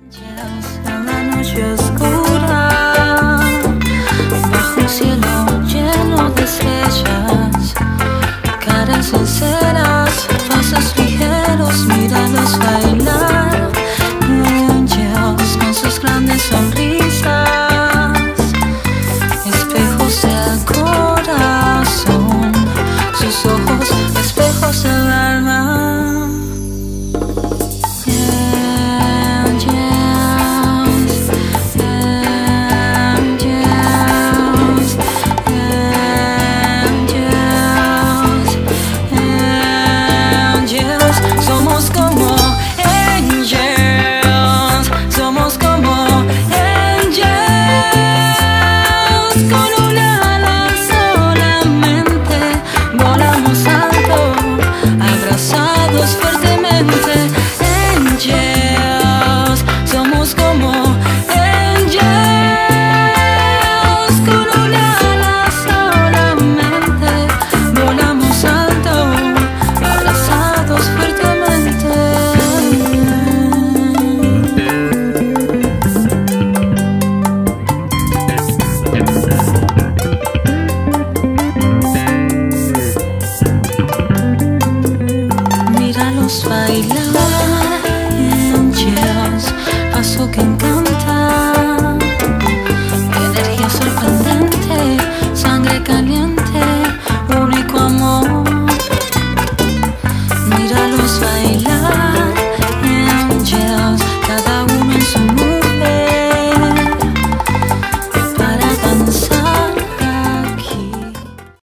En la noche oscura, bajo un cielo lleno de estrellas, caras sinceras, pasos ligeros, míralos bailar. Angels con sus grandes sonrisas, espejos del corazón, sus ojos, espejos del alma. Míralos bailar.